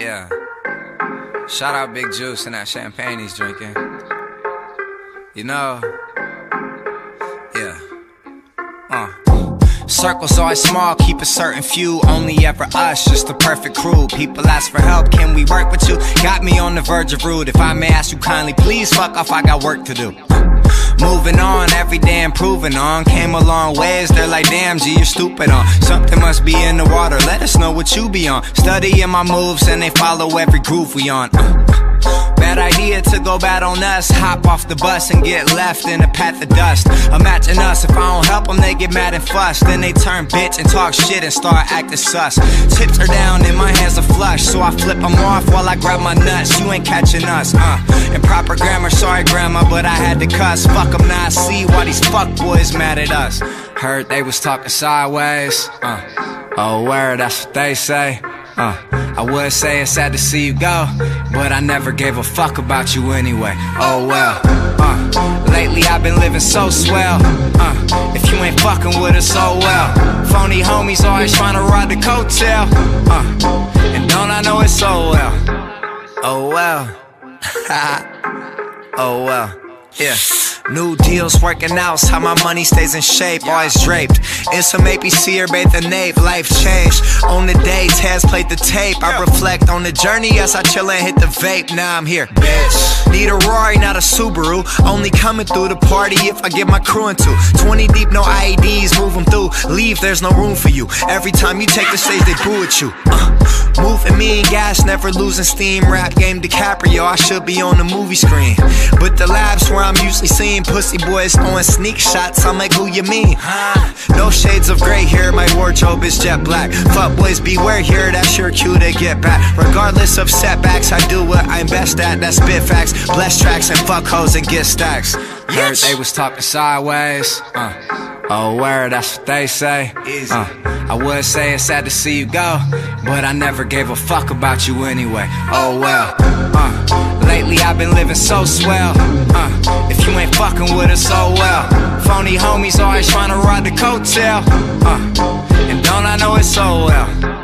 Yeah. Shout out Big Juice and that champagne he's drinking. You know? Yeah. Circle's always small, keep a certain few. Only ever us, just the perfect crew. People ask for help, can we work with you? Got me on the verge of rude. If I may ask you kindly, please fuck off, I got work to do. Moving on, every day improving on. Came a long ways, they're like, damn G, you're stupid on. Something must be in the water, let us know what you be on. Studying my moves and they follow every groove we on. Bad idea to go bad on us. Hop off the bus and get left in a path of dust. Imagine us, if I don't help them, they get mad and fuss. Then they turn bitch and talk shit and start acting sus. Tips are down and my hands are flush, so I flip them off while I grab my nuts. You ain't catching us, Improper grammar, sorry grandma, but I had to cuss. Fuck them, now I see why these fuckboys mad at us. Heard they was talking sideways, oh word, that's what they say. I would say it's sad to see you go, but I never gave a fuck about you anyway. Oh well. Lately I've been living so swell. If you ain't fucking with us, oh well. Phony homies always trying to ride the coattail. And don't I know it so well. Oh well. Oh well. Yeah. New deals working out, how my money stays in shape, always draped in some APC or bathe the nape. Life changed on the day Taz played the tape. I reflect on the journey as I chill and hit the vape. Now I'm here, bitch. Need a Rari, not a Subaru. Only coming through the party if I get my crew into 20 deep, no IEDs, move them through. Leave, there's no room for you. Every time you take the stage, they boo at you. Moving me and gas, never losing steam. Rap game DiCaprio, I should be on the movie screen. But the labs where I'm usually seen, pussy boys throwing sneak shots, I'm like, who you mean? No shades of gray here, my wardrobe is jet black. Fuck boys beware here, that's your cue to get back. Regardless of setbacks, I do what I'm best at, that's spit facts. Bless tracks and fuck hoes and get stacks. Heard they was talking sideways, oh word, that's what they say. I would say it's sad to see you go, but I never gave a fuck about you anyway. Oh well. Lately I've been living so swell. If you ain't fucking with us, oh well. Phony homies always trying to ride the coattail. And don't I know it so well.